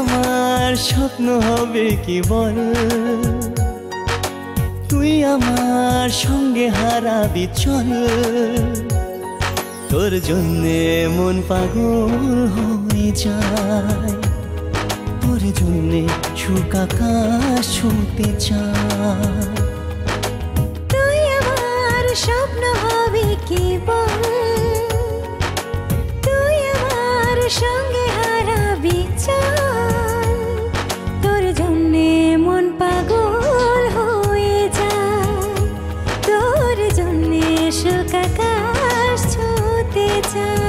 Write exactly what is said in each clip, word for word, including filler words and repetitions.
আমার স্বপ্ন হবে কি বল, তুই আমার সঙ্গে হারাবি চল। তোর জন্যে মন পাগল হয়ে যায়, তোর জন্যে সুখ আকাশ ছুঁতে চায়। তুই আমার স্বপ্ন হবে কি বল, তুই আমার সঙ্গে হারাবি চল। তোর জন্যে মন পাগল হয়ে যায়, তোর জন্যে সুখ আকাশ ছুঁতে চায়।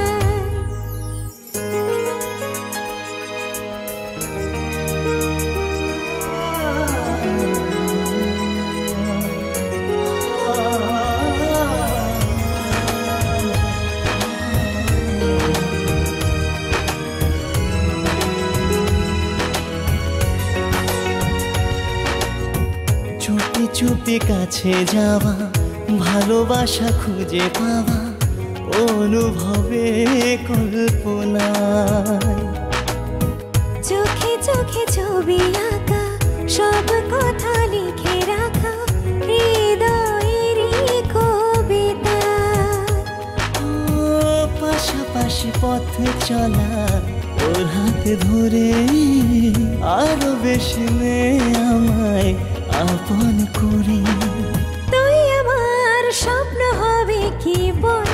চুপি চুপি কাছে যাওয়া, ভালোবাসা খুঁজে পাওয়া, অনুভবে কল্পনায়। চোখে চোখে ছবি আঁকা, সব কথা লিখে রাখা, হৃদয়েরই কবিতা। ও পাশাপাশি পথ চলা, ওর হাতে ধরে আরো বেশি নে আমায় আপন করে। তুই আমার স্বপ্ন হবে কি বল,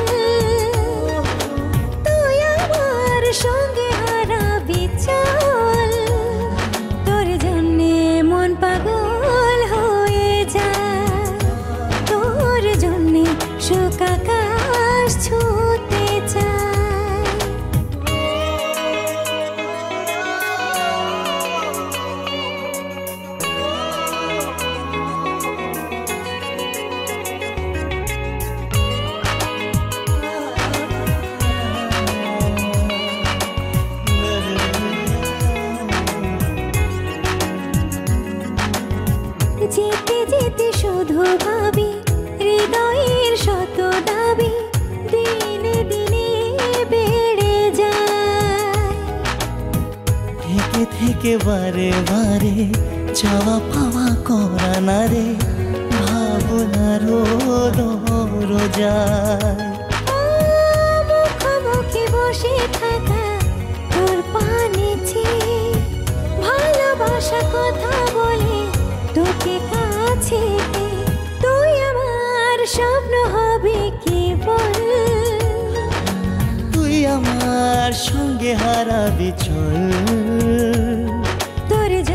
তুই আমার সঙ্গে হারাবি চল। তোর জন্যে মন পাগল হয়ে যায়, তোর জন্যে সুখ আকাশ ছুঁতে চায়। যেতে যেতে শুধু ভাবি, হৃদয়ের শত দাবি দিনে দিনে বেড়ে যায়। থেকে থেকে বারে বারে চাওয়া পাওয়া করা না রে, ভাবনারও দর যায়। মুখোমুখি বসে থাকা তোর পানে চেয়ে, ভালোবাসা কথা বলে তোকে কাছে পেয়ে। তুই আমার স্বপ্ন হবে কি বল, তুই আমার সঙ্গে হারাবি চল। তোর